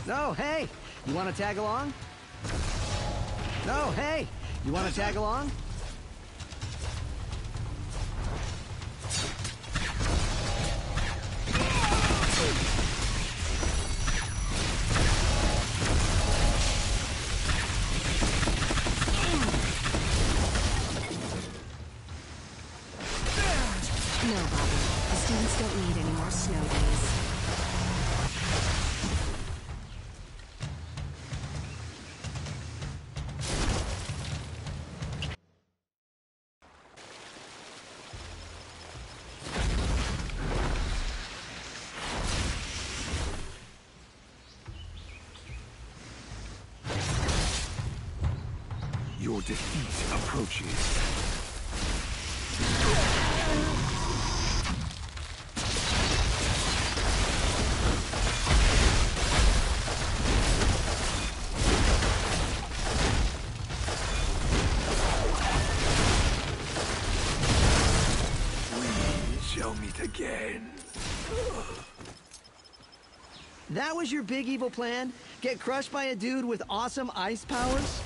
No, hey, you want to tag along? No, hey, you want to tag along? No, Bobby. The students don't need any more snow days. Your defeat approaches. We shall meet again. That was your big evil plan? Get crushed by a dude with awesome ice powers?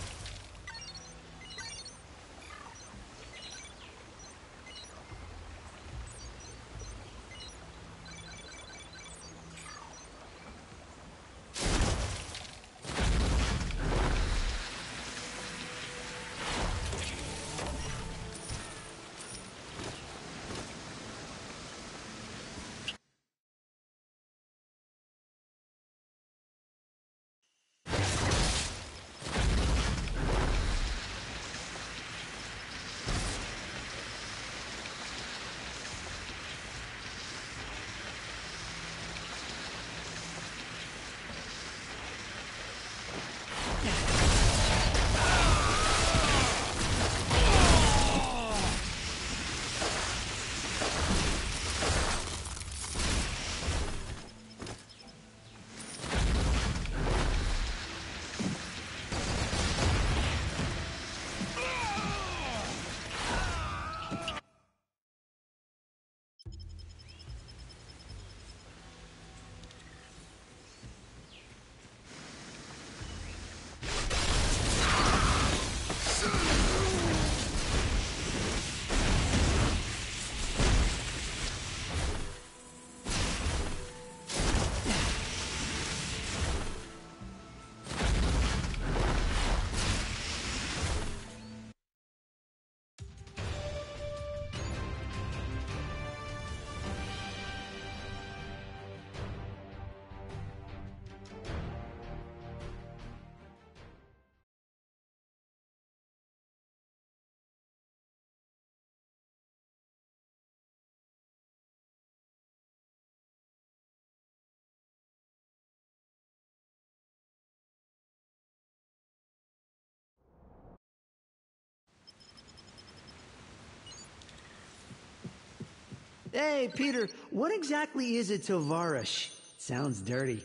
Hey, Peter, what exactly is a Tovarish? Sounds dirty.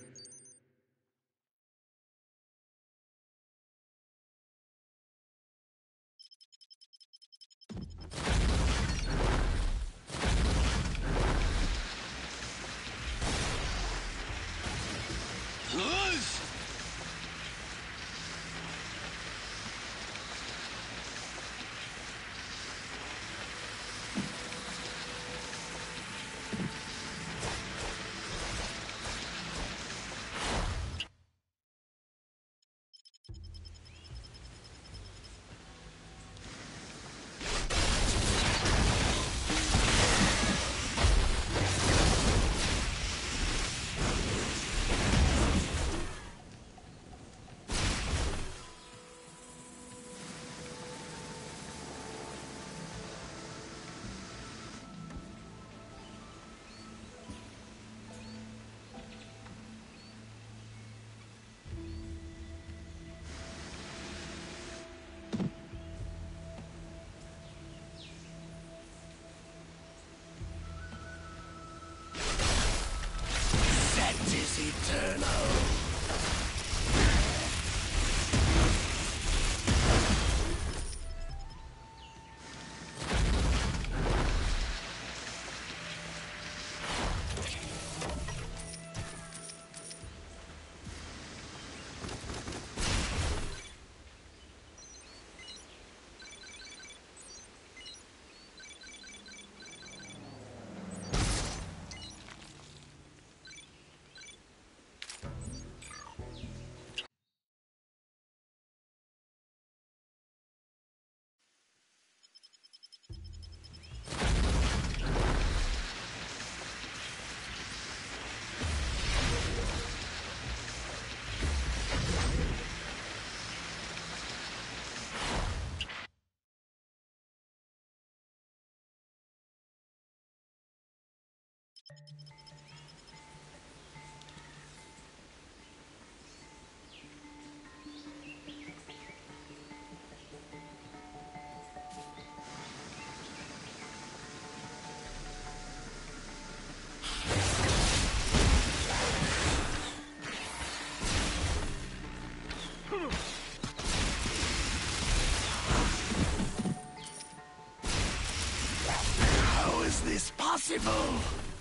How is this possible?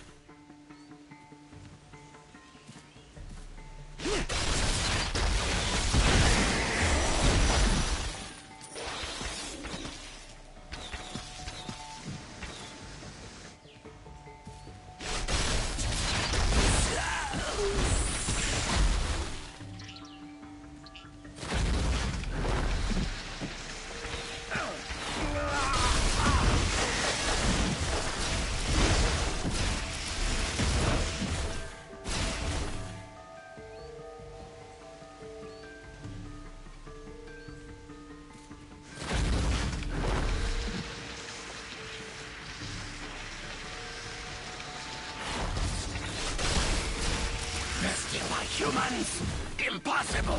Bested by humans? Impossible!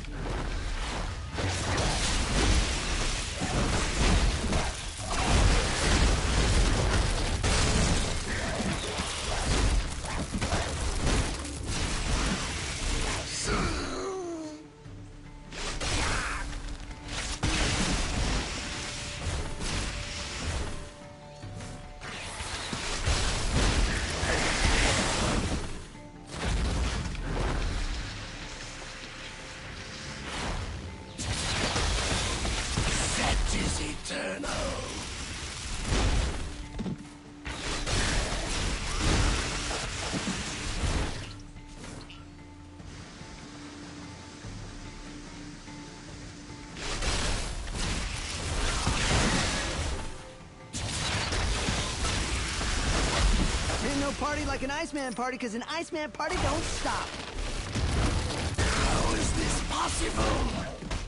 That is eternal. Ain't no party like an Iceman party, because an Iceman party don't stop. How is this possible?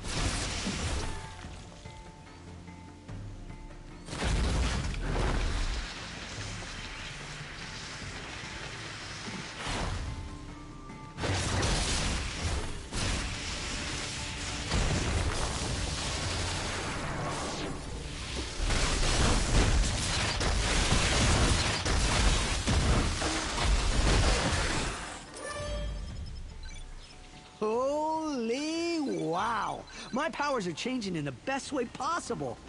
Holy wow! My powers are changing in the best way possible.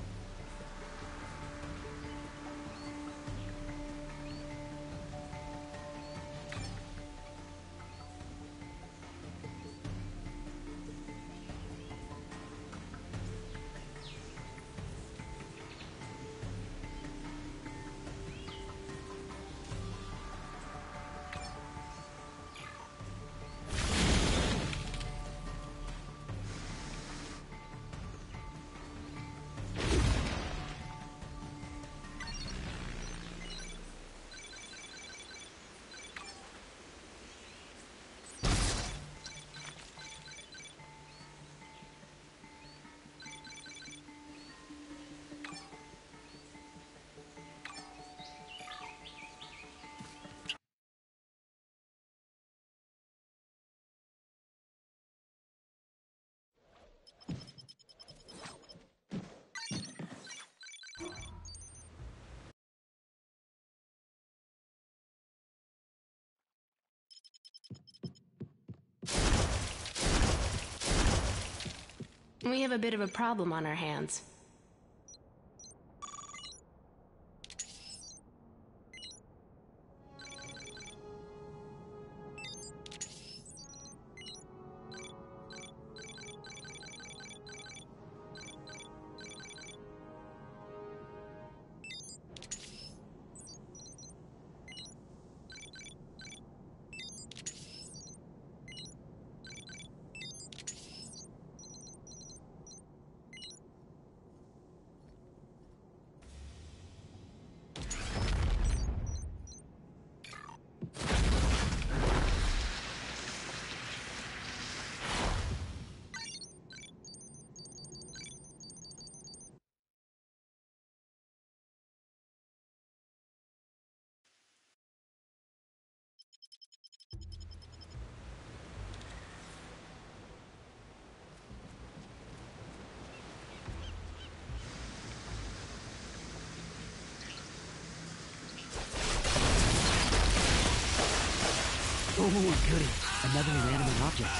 We have a bit of a problem on our hands. Oh, goody. Another inanimate object.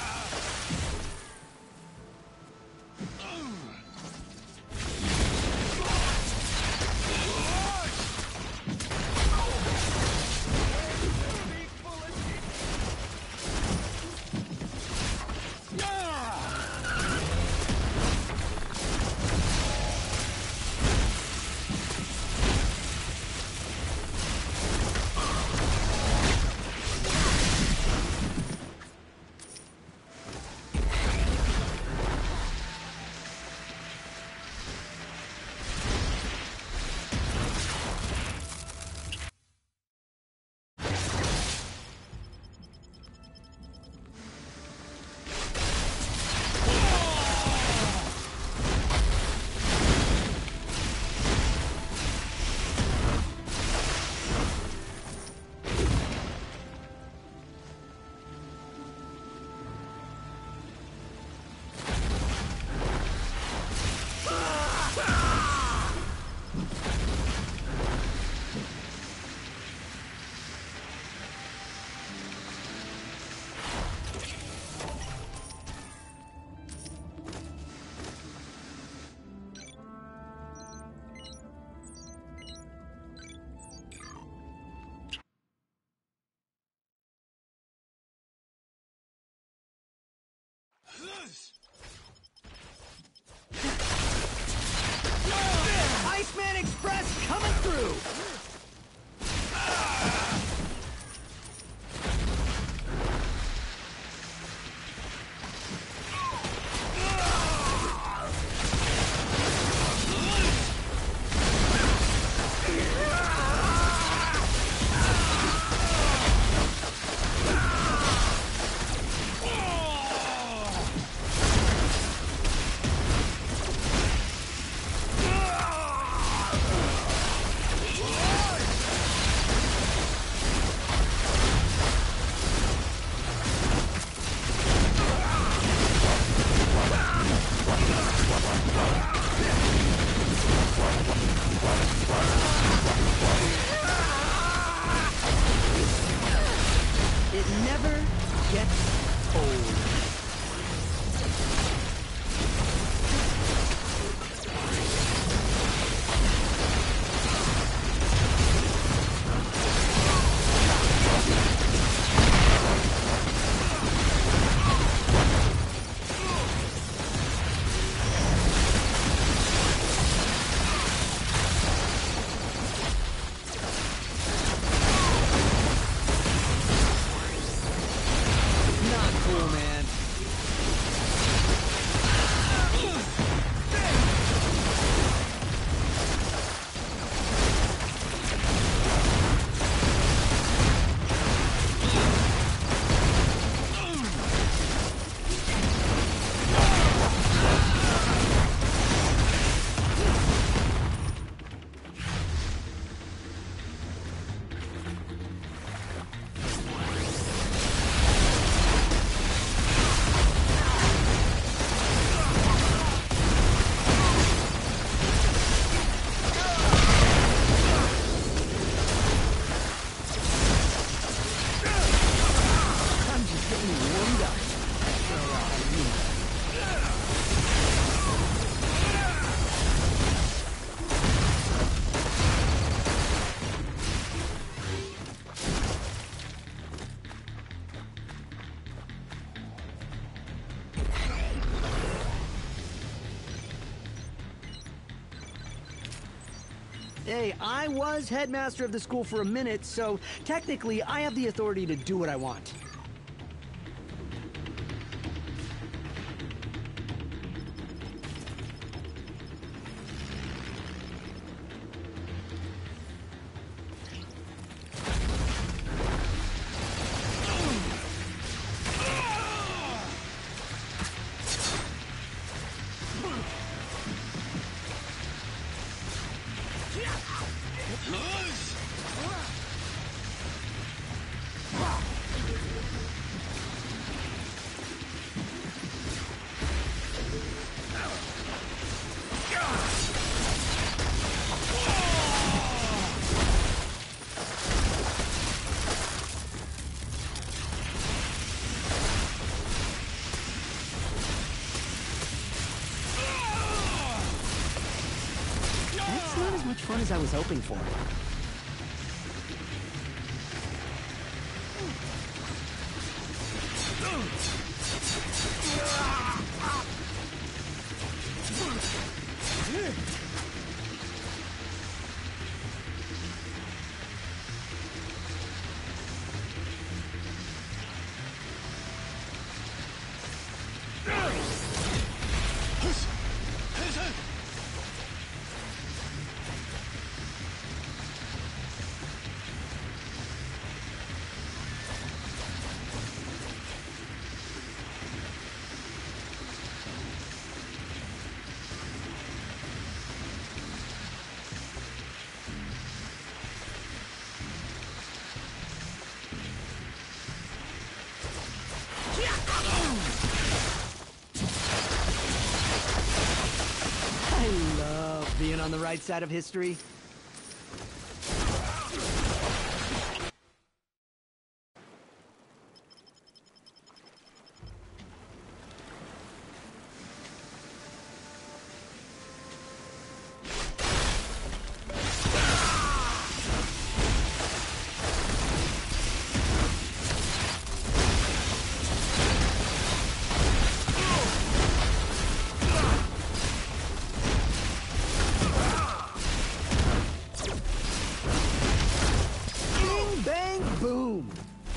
Iceman Express coming through! It never gets old. Not cool, man. I'm just getting warmed up. Hey, I was headmaster of the school for a minute, so technically I have the authority to do what I want. much fun as I was hoping for. I love being on the right side of history. Boom!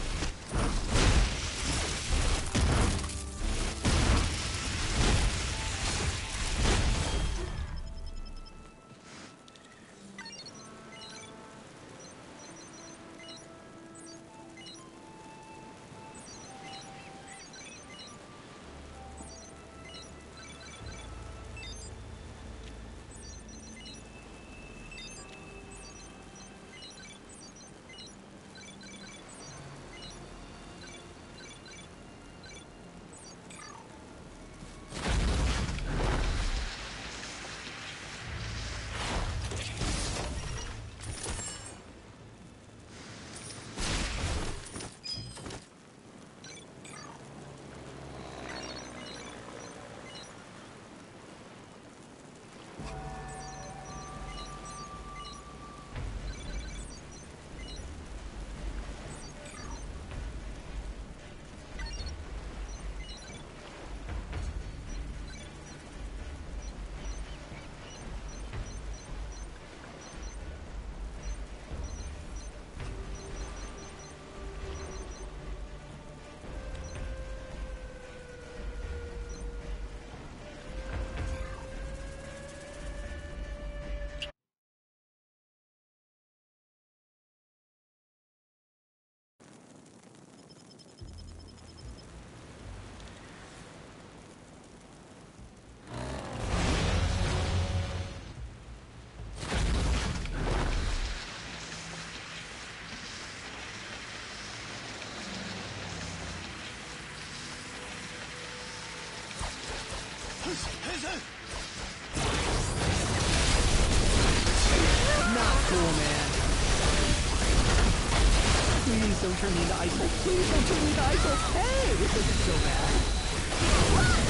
Not cool, man. Please don't turn me into Ice Hulk. Please don't turn me into Ice Hulk. Hey, this isn't so bad.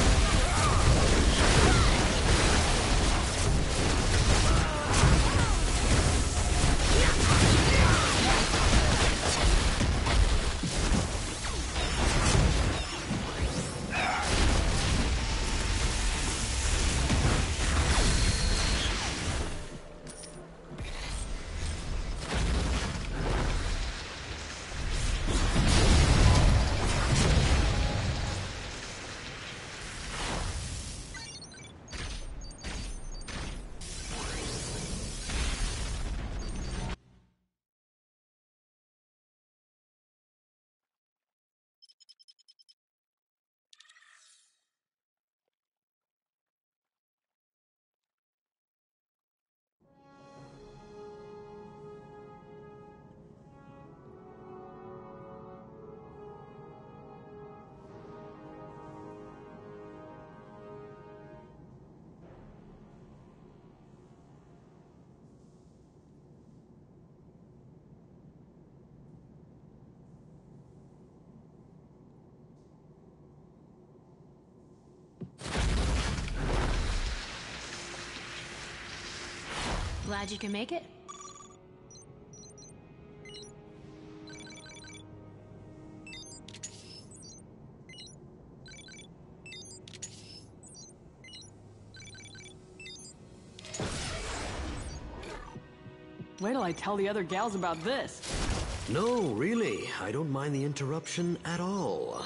Glad you can make it? Wait till I tell the other gals about this. No, really. I don't mind the interruption at all.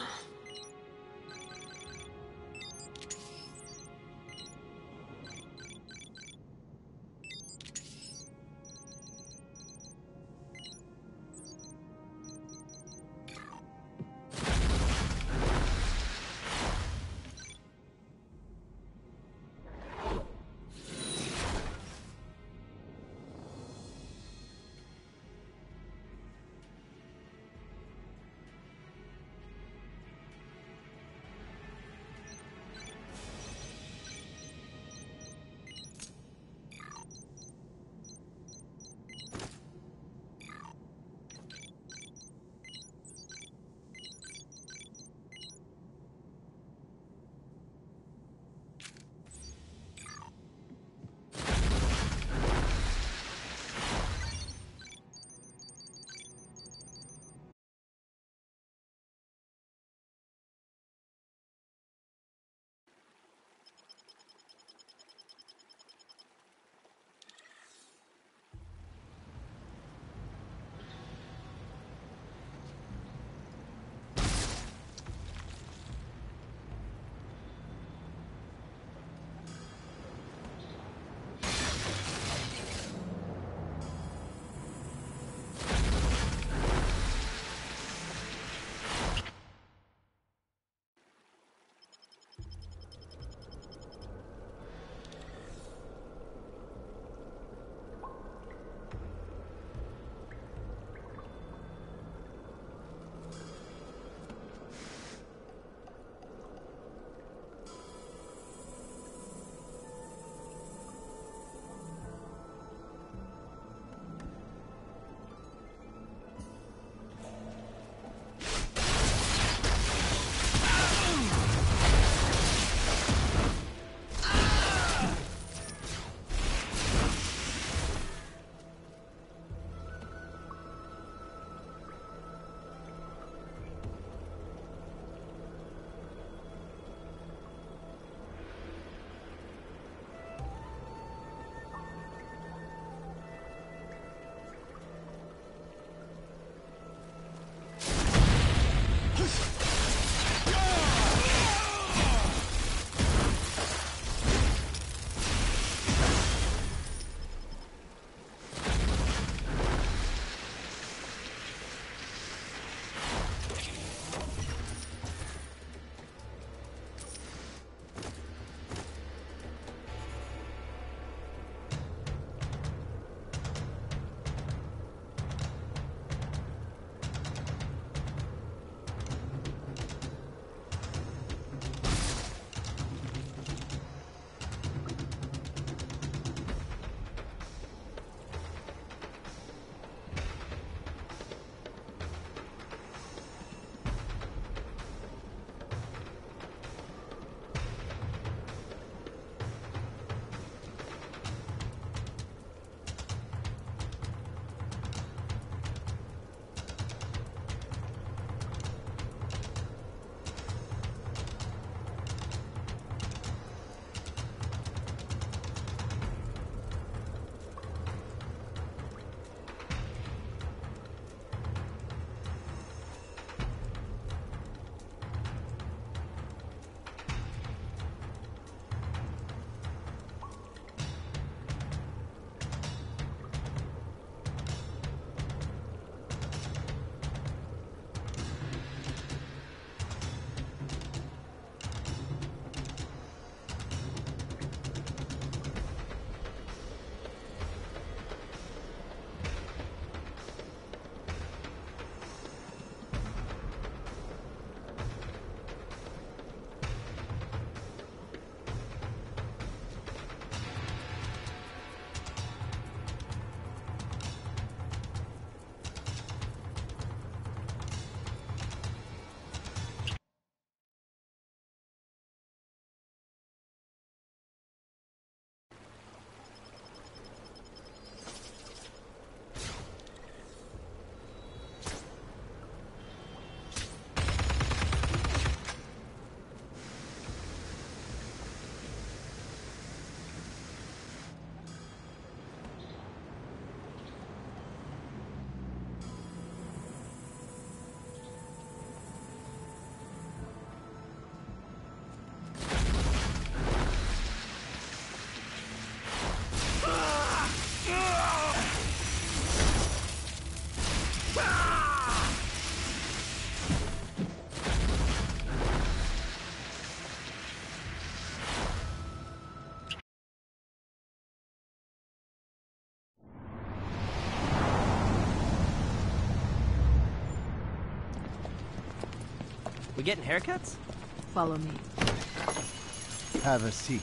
We getting haircuts? Follow me. Have a seat.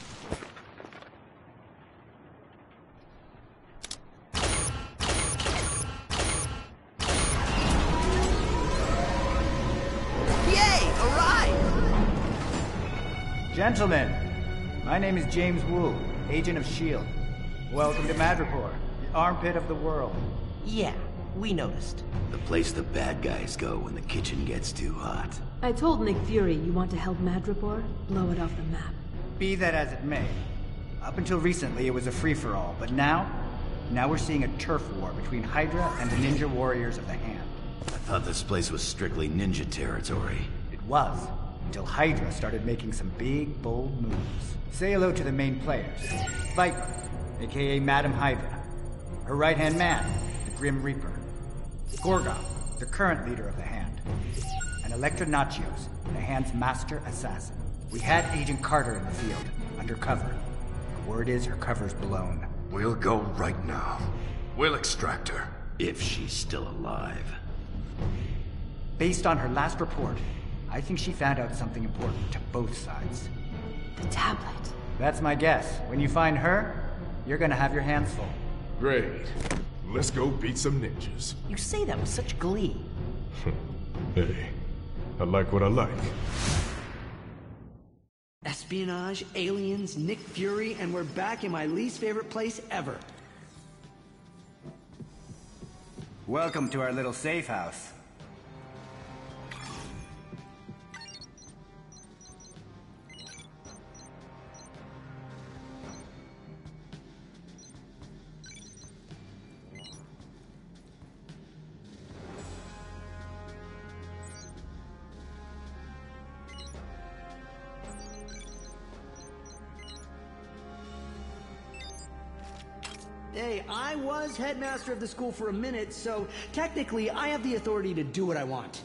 Yay! A ride! Gentlemen, my name is James Wu, agent of S.H.I.E.L.D. Welcome to Madripoor, the armpit of the world. Yeah, we noticed. The place the bad guys go when the kitchen gets too hot. I told Nick Fury you want to help Madripoor blow it off the map. Be that as it may, up until recently it was a free-for-all, but now we're seeing a turf war between Hydra and the ninja warriors of the Hand. I thought this place was strictly ninja territory. It was, until Hydra started making some big, bold moves. Say hello to the main players. Viper, aka Madam Hydra. Her right-hand man, the Grim Reaper. Gorgon, the current leader of the Hand. And Elektra Nachios, the Hand's master assassin. We had Agent Carter in the field, undercover. The word is her cover's blown. We'll go right now. We'll extract her. If she's still alive. Based on her last report, I think she found out something important to both sides. The tablet. That's my guess. When you find her, you're gonna have your hands full. Great. Let's go beat some ninjas. You say that with such glee. Hey, I like what I like. Espionage, aliens, Nick Fury, and we're back in my least favorite place ever. Welcome to our little safe house. Hey, I was headmaster of the school for a minute, so technically I have the authority to do what I want.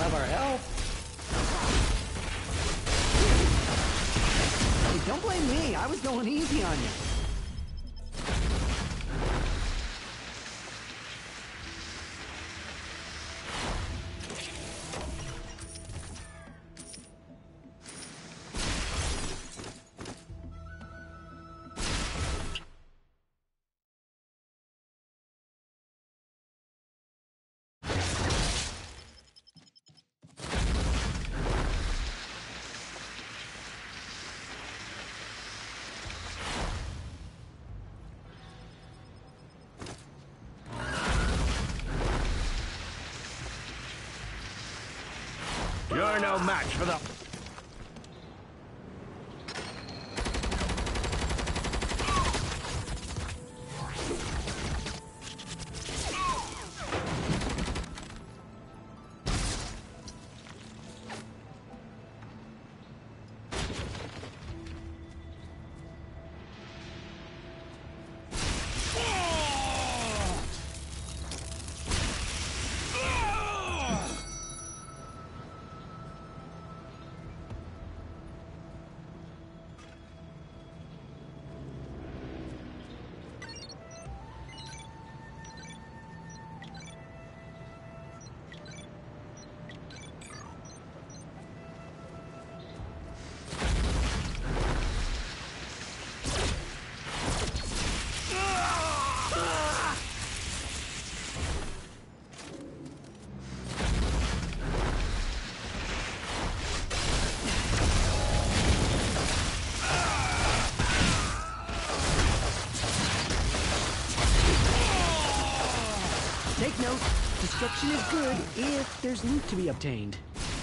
have our help. Hey, don't blame me. I was going easy on you. You're no match for the... Take note, destruction is good if there's loot to be obtained.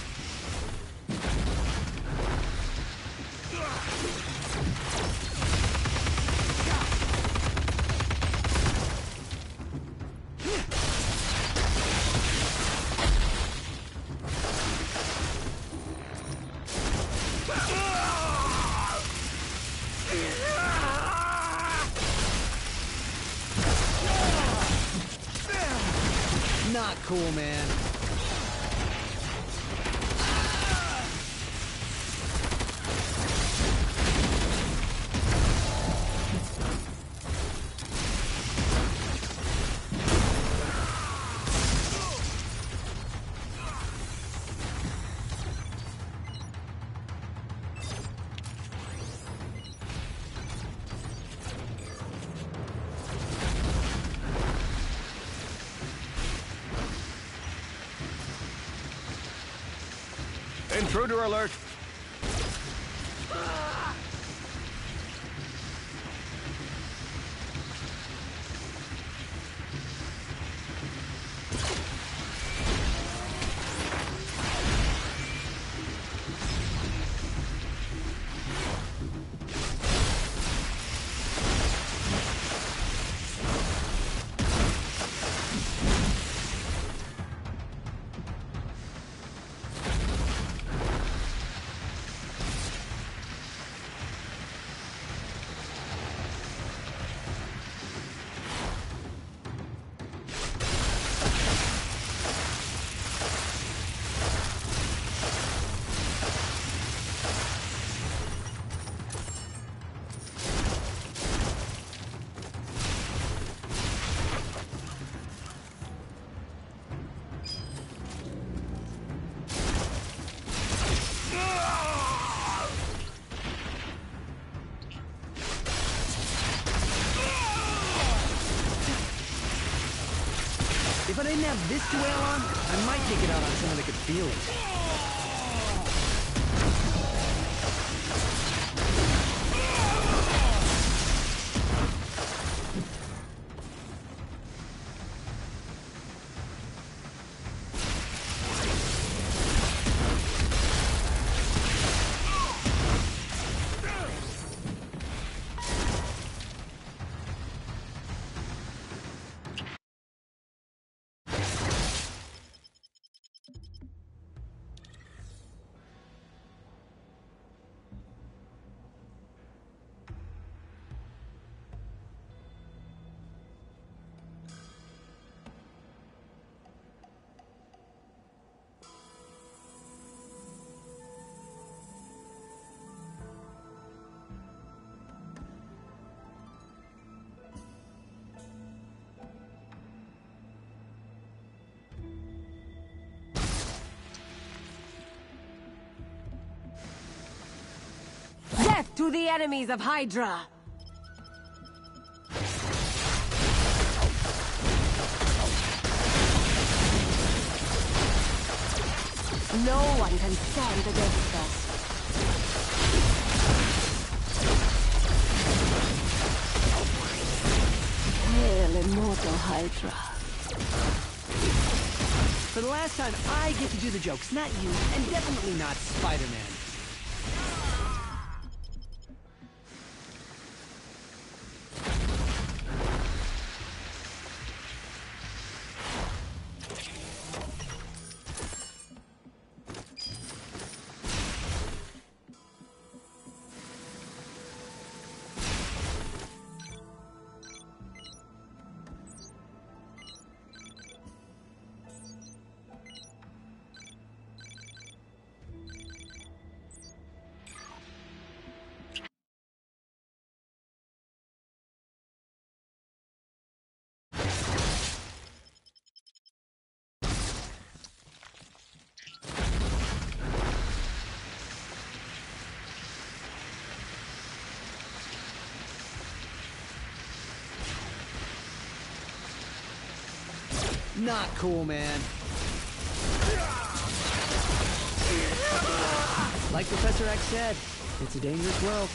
Not cool, man. Intruder alert! If I didn't have this to wail on, I might take it out on someone that could feel it. To the enemies of Hydra! No one can stand against us. Hail, immortal Hydra. For the last time, I get to do the jokes, not you, and definitely not Spider-Man. Not cool, man. Like Professor X said, it's a dangerous world.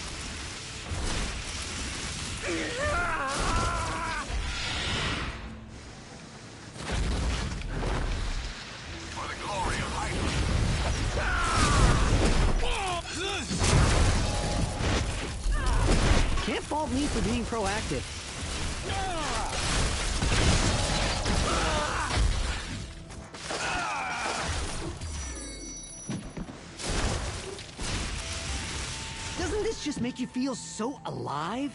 For the glory of Hydra. Can't fault me for being proactive. Doesn't this just make you feel so alive?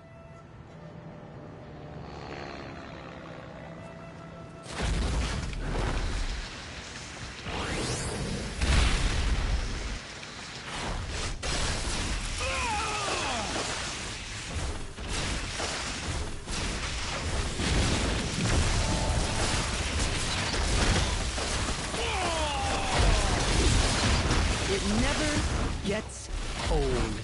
It never gets old.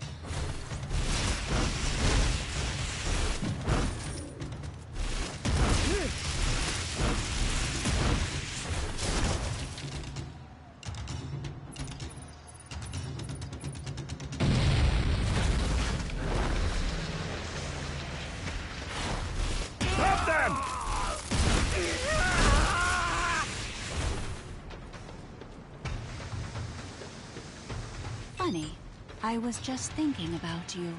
Stop them! Funny, I was just thinking about you.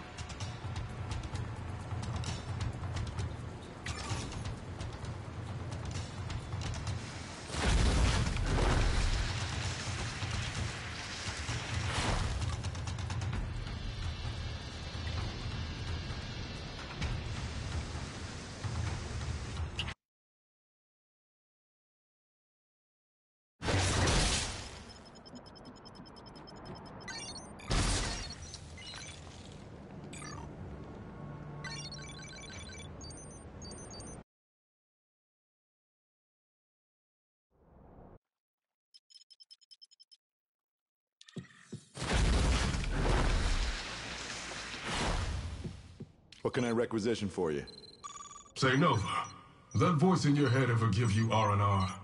What can I requisition for you? Say, Nova, that voice in your head ever give you R&R?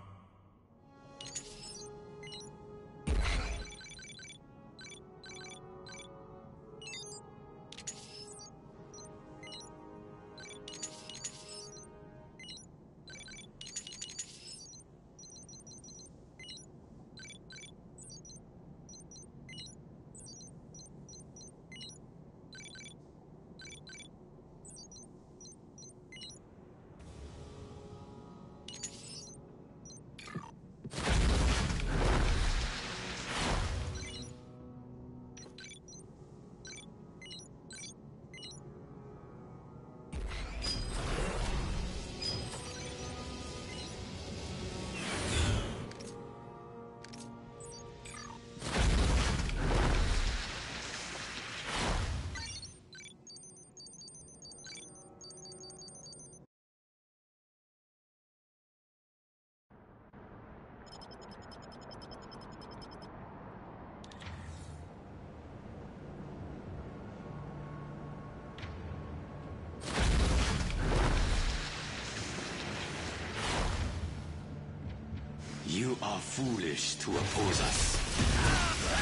are foolish to oppose us.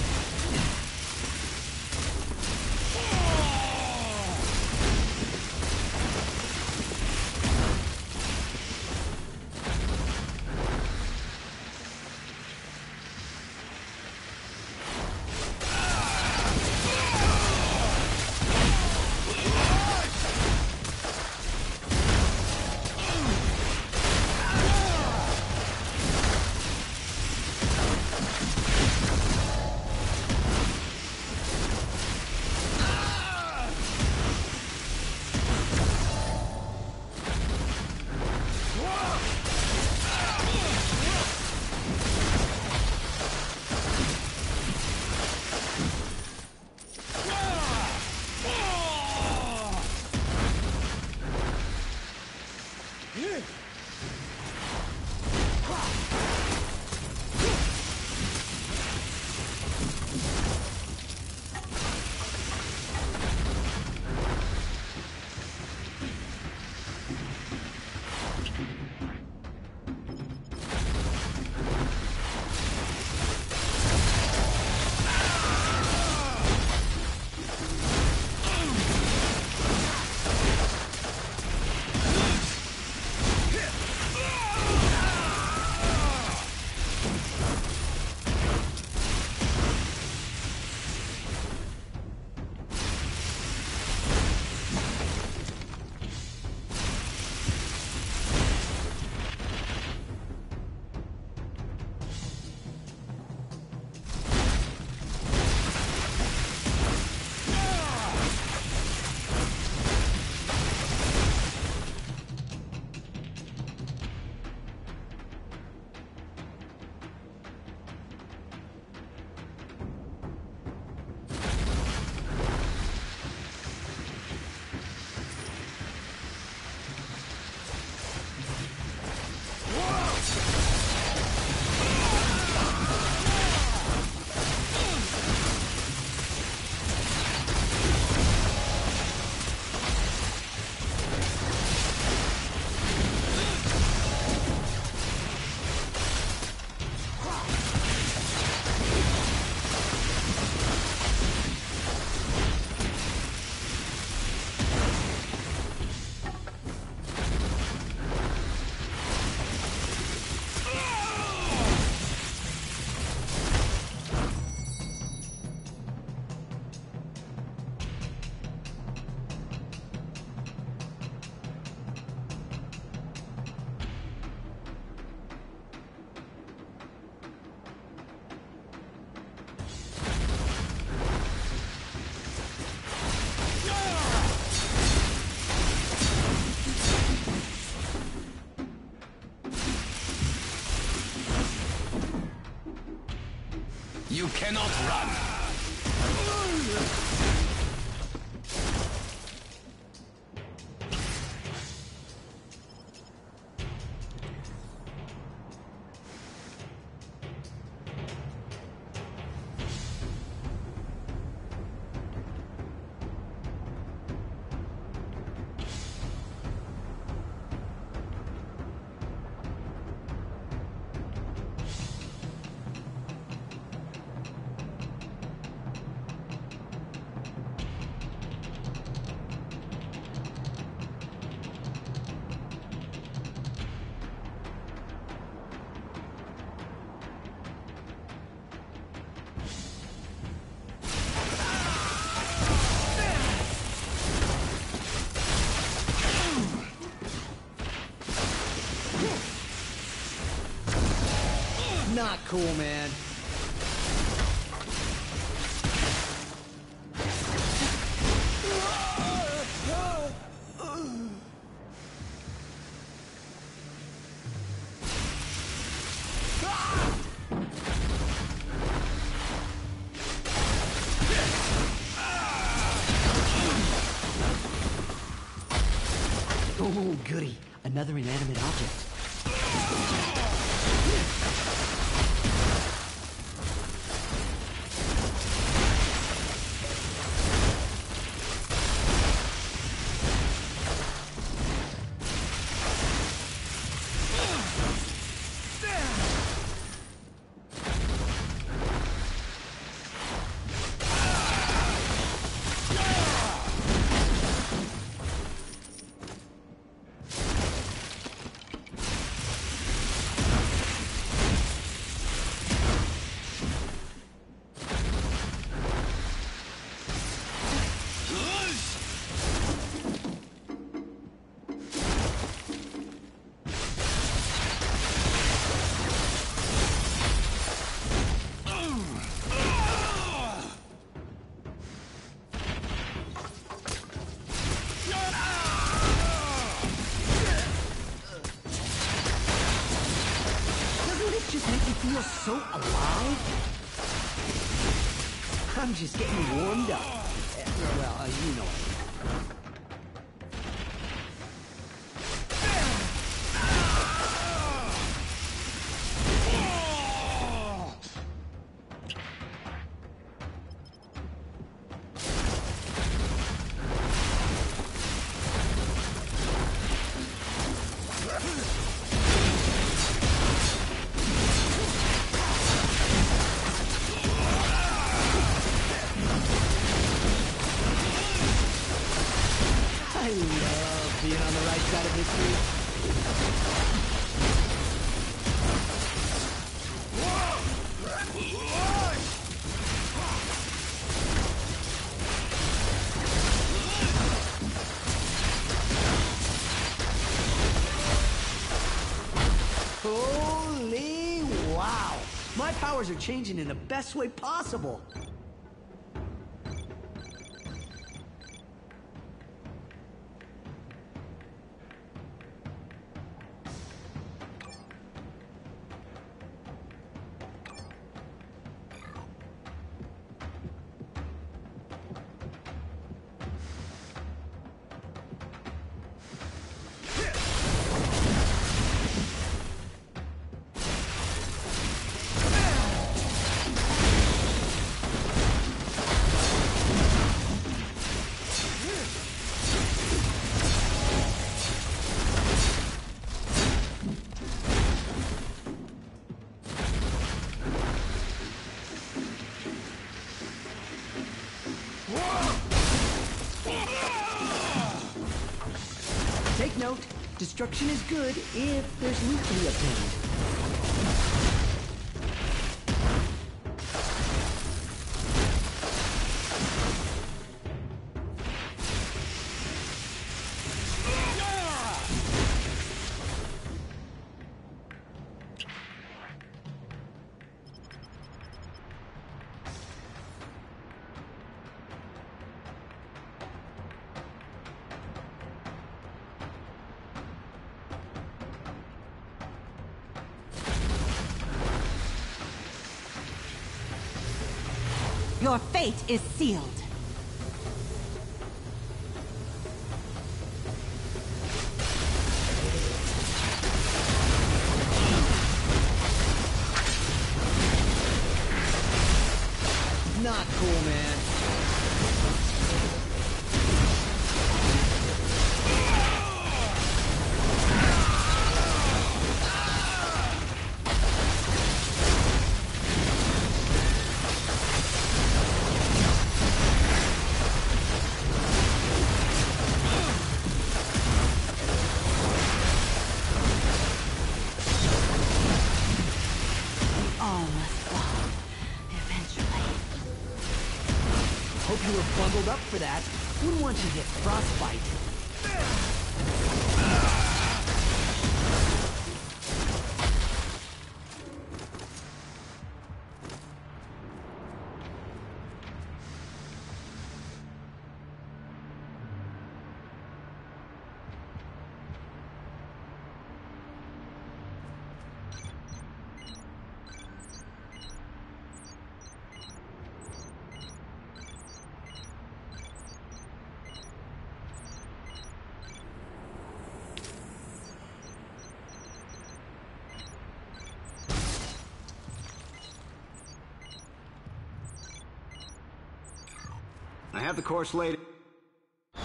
You cannot run. Not cool, man. Oh, goody. Another inanimate object. feel so alive. I'm just getting warmed up. Well, you know it. I love being on the right side of history. Holy wow! My powers are changing in the best way possible. Take note, destruction is good if there's loot to be obtained. Your fate is sealed. Not cool, man. Hope you were bundled up for that. Wouldn't want you to get frostbite. I have the course laid. Oh,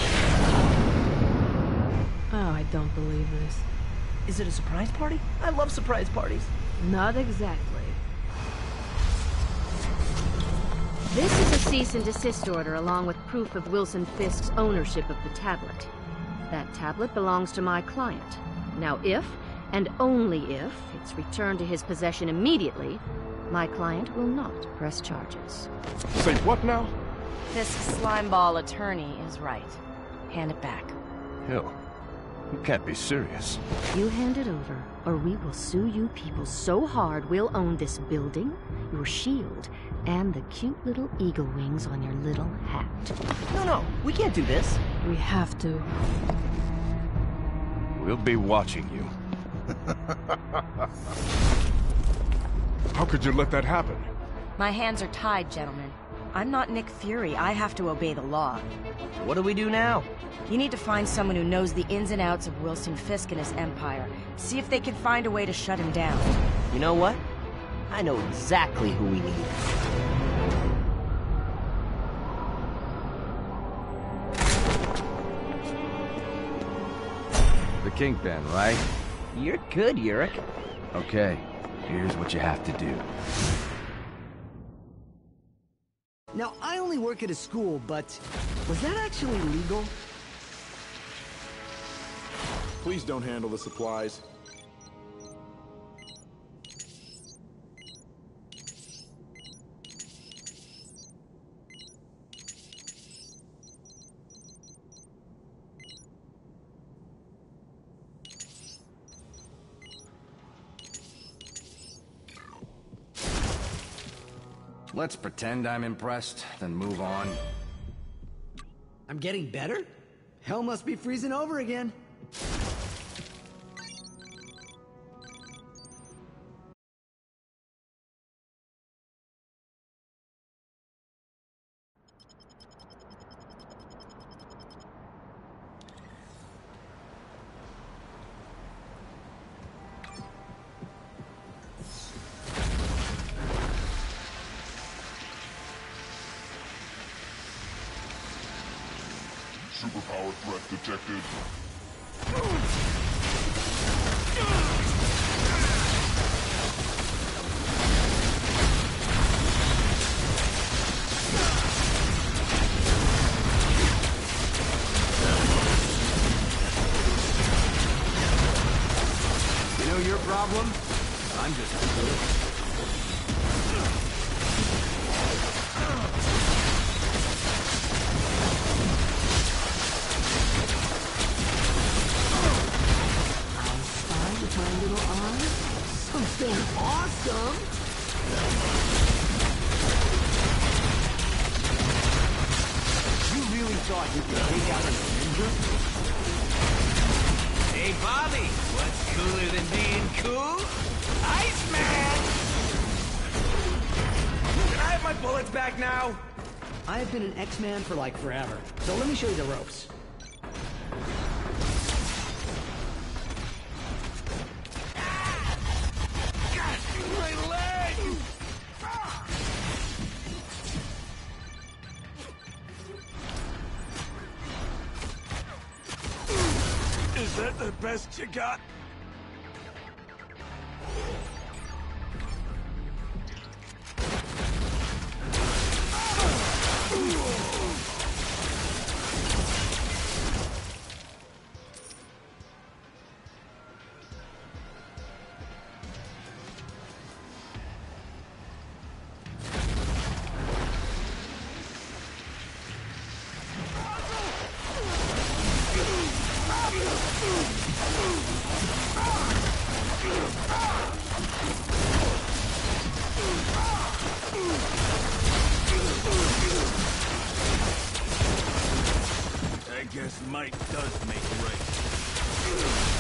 I don't believe this. Is it a surprise party? I love surprise parties. Not exactly. This is a cease and desist order along with proof of Wilson Fisk's ownership of the tablet. That tablet belongs to my client. Now if, and only if, it's returned to his possession immediately, my client will not press charges. Say what now? Fisk's slimeball attorney is right. Hand it back. Hell, you can't be serious. You hand it over, or we will sue you people so hard we'll own this building, your shield, and the cute little eagle wings on your little hat. No, we can't do this. We have to. We'll be watching you. How could you let that happen? My hands are tied, gentlemen. I'm not Nick Fury. I have to obey the law. What do we do now? You need to find someone who knows the ins and outs of Wilson Fisk and his empire. See if they can find a way to shut him down. You know what? I know exactly who we need. The Kingpin, right? You're good, Yurik. Okay, here's what you have to do. Now, I only work at a school, but was that actually legal? Please don't handle the supplies. Let's pretend I'm impressed, then move on. I'm getting better? Hell must be freezing over again. Superpower threat detected. You know your problem? I'm just as good. Something awesome! You really thought you could take out a ninja? Hey, Bobby, what's cooler than being cool? Iceman! Can I have my bullets back now? I have been an X-Man for like forever, so let me show you the ropes. Is that the best you got? I guess might does make right.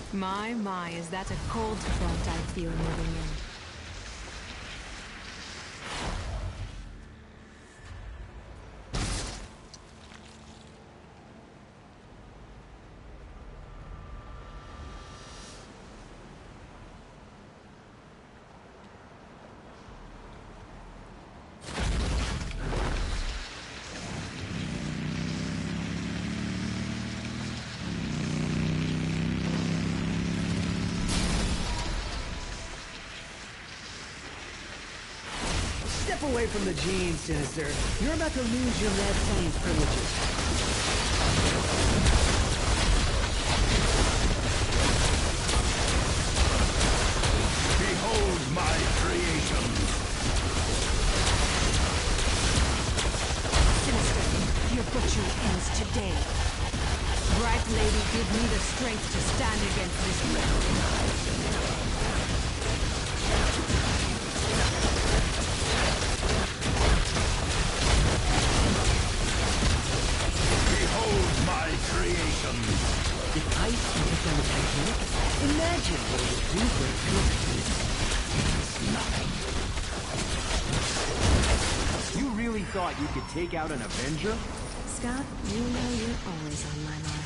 My, is that a cold front I feel moving in? Step away from the genes, Sinister. You're about to lose your mad science privileges. Behold my creation! Sinister, your butchery ends today. Bright Lady, give me the strength to stand against this realm. Behold my creation! If ice can take down the Titanic, imagine what it would do for a pyramid. You really thought you could take out an Avenger? Scott, you know you're always on my mind.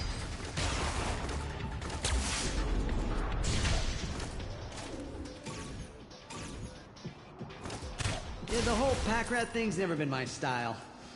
Yeah, the whole pack rat thing's never been my style.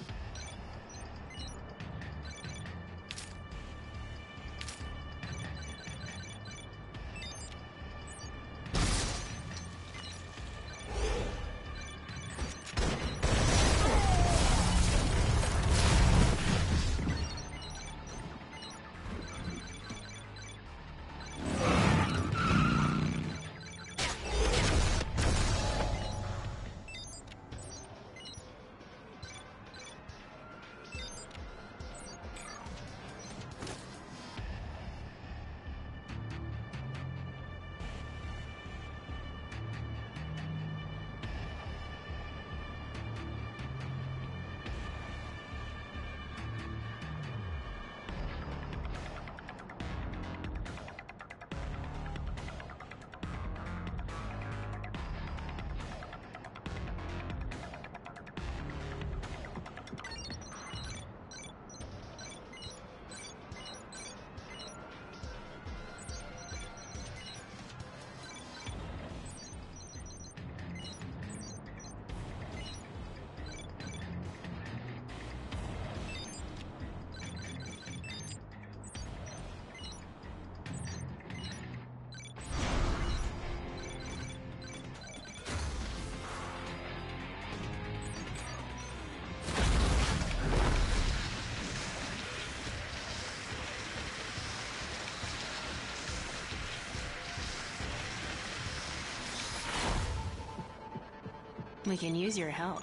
We can use your help.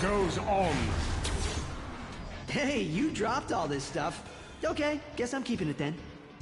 goes on. Hey, you dropped all this stuff. Okay, guess I'm keeping it then.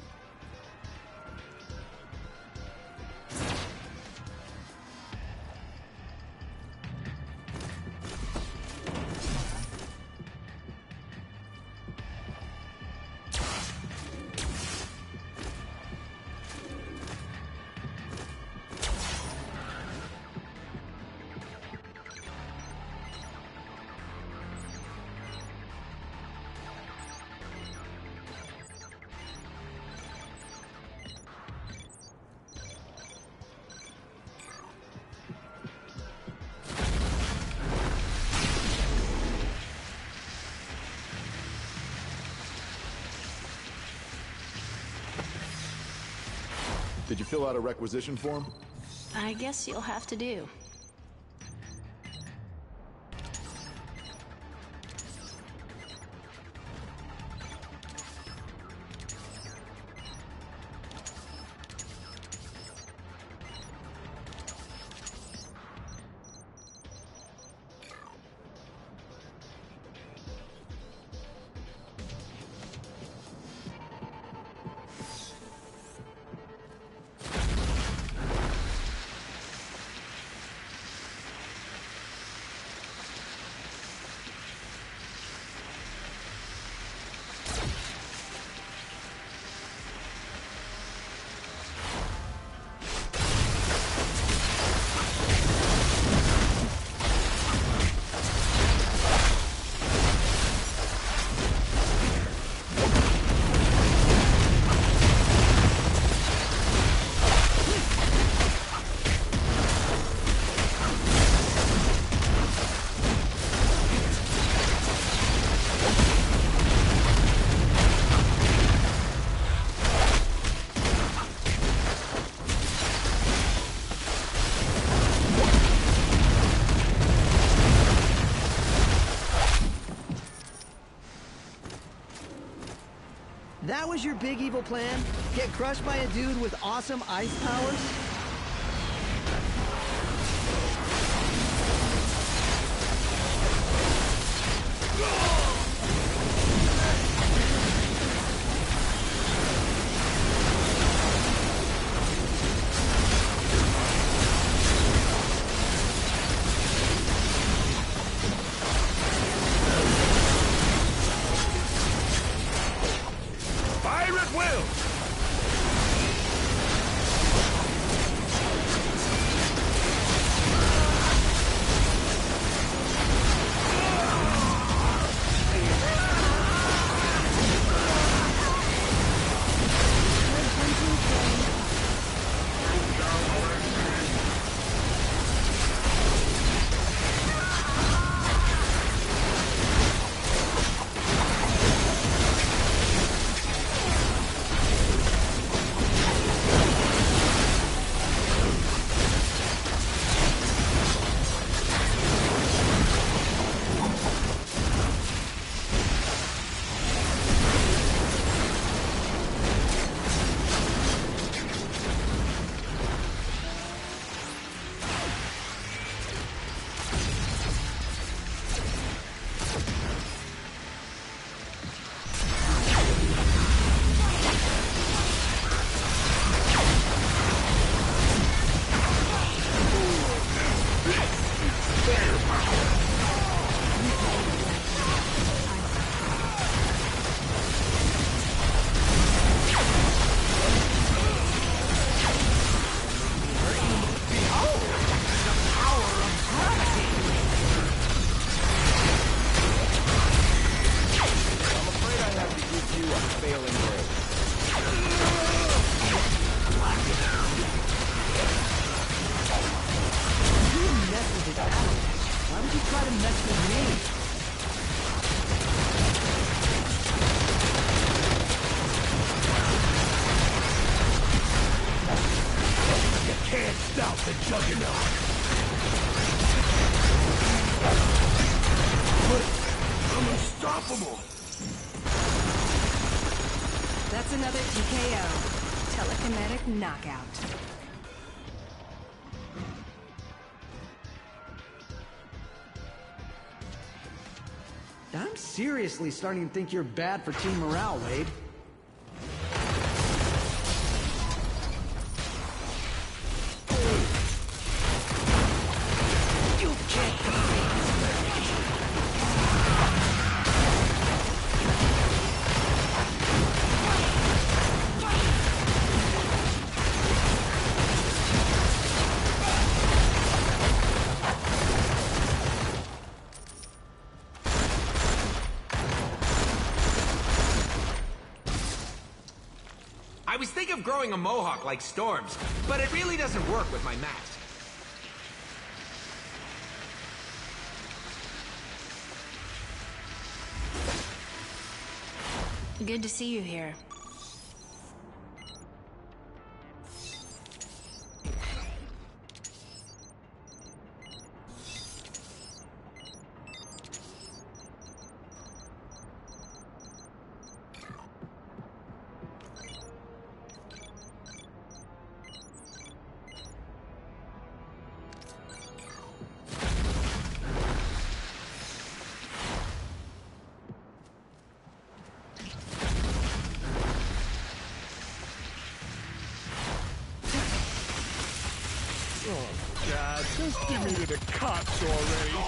Did you fill out a requisition form? I guess you'll have to do. That was your big evil plan? Get crushed by a dude with awesome ice powers? That's another TKO. Telekinetic knockout. I'm seriously starting to think you're bad for team morale, Wade. You can't complete I was thinking of growing a mohawk like Storm's, but it really doesn't work with my mask. Good to see you here. Oh, Dad, just give me to the cops already.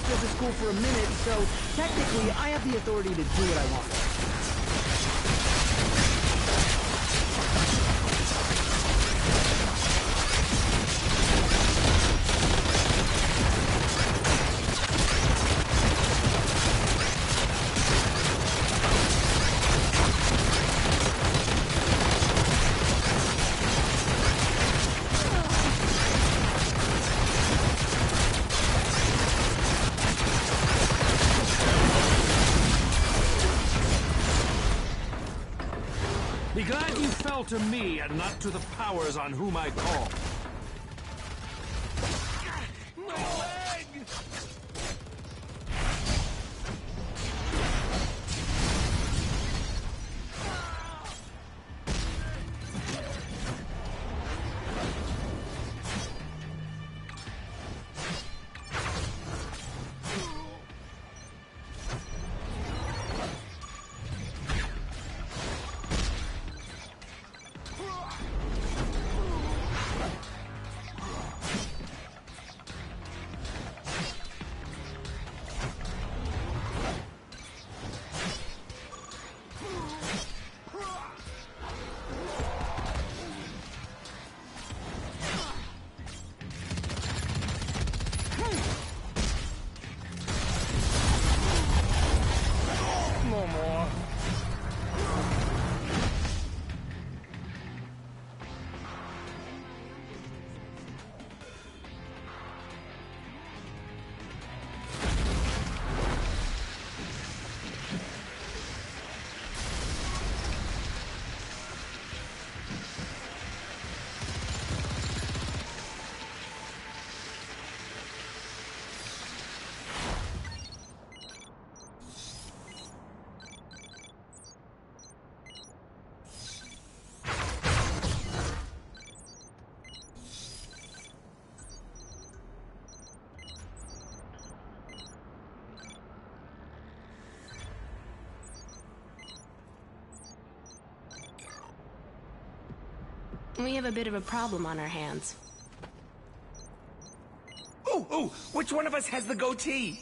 headmaster of the school for a minute, so technically I have the authority to do what I want. Be glad you fell to me and not to the powers on whom I call. We have a bit of a problem on our hands. Ooh, which one of us has the goatee?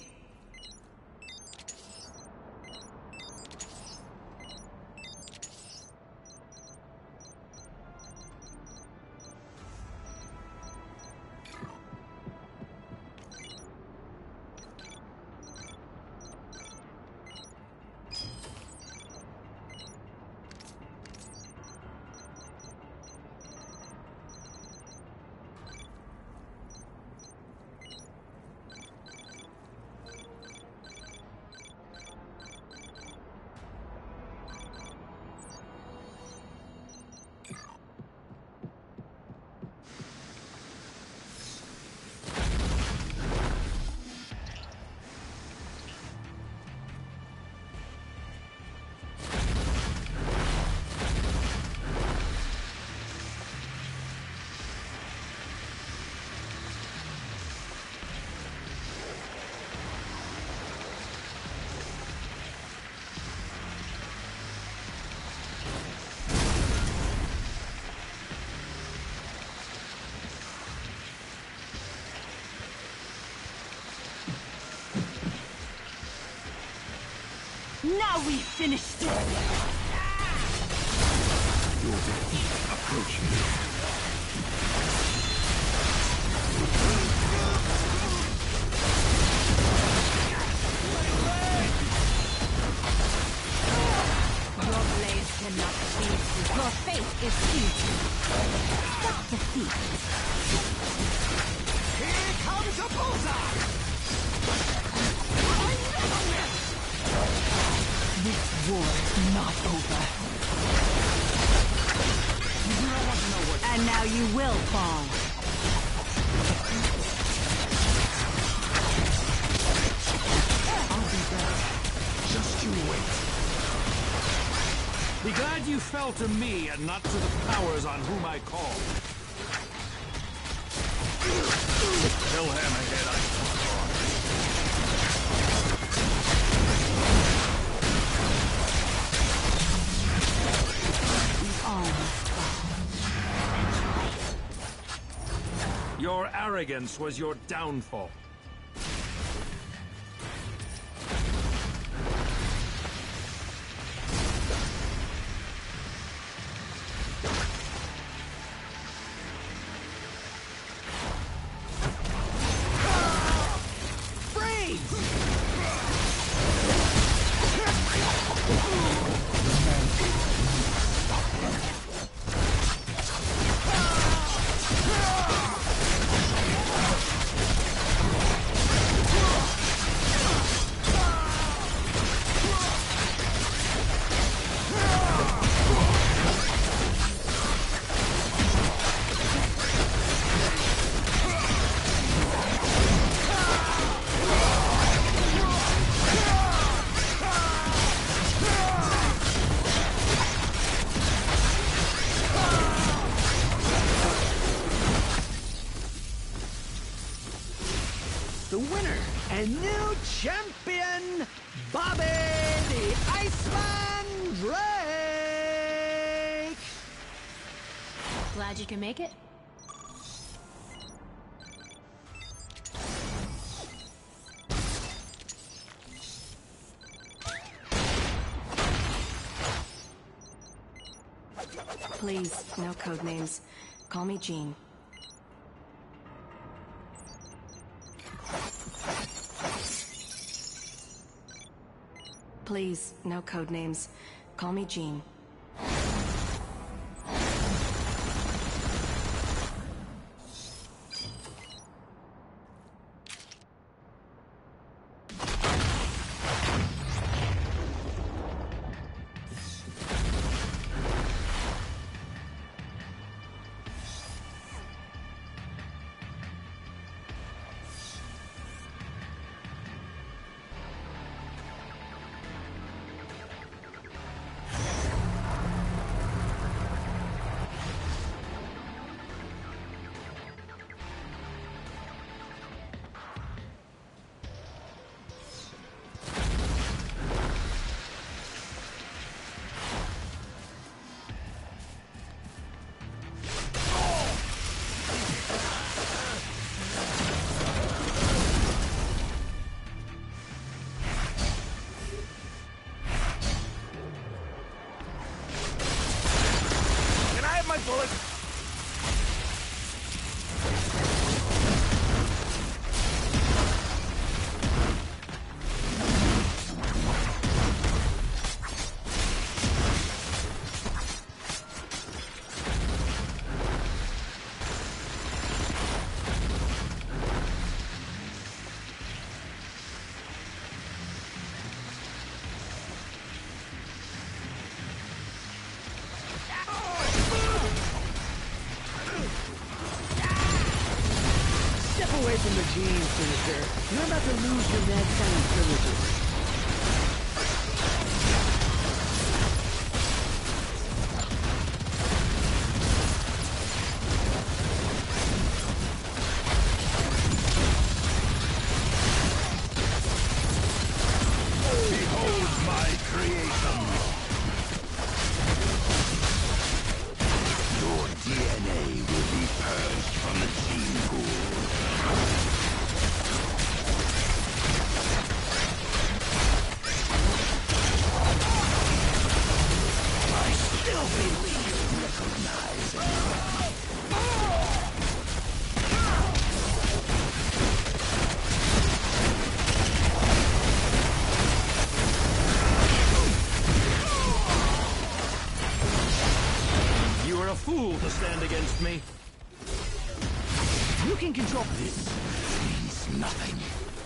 Now we finished it! Your defeat approaches. Your blade cannot beat you. Your fate is sealed. Stop the thief. Here comes a bullseye! This war is not over. You do not want to know what... And now you will fall. I'll be back. Just you wait. Be glad you fell to me and not to the powers on whom I call. Tell Hammerhead I fought hard. Your arrogance was your downfall. the winner and new champion, Bobby the Iceman Drake! Glad you can make it? Please, no code names. Call me Jean. Please, no code names. Call me Jean. Away from the Jean, Sinister. You're about to lose your mad science privileges. Behold my creation! Your DNA will be purged from the gene pool. You are a fool to stand against me. You can control This means nothing.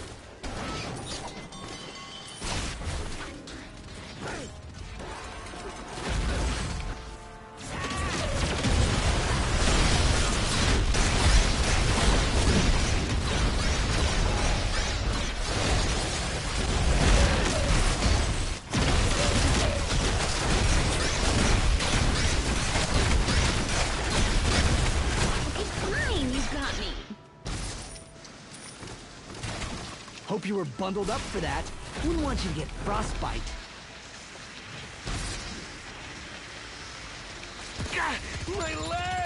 Hope you were bundled up for that. Wouldn't want you to get frostbite. My leg!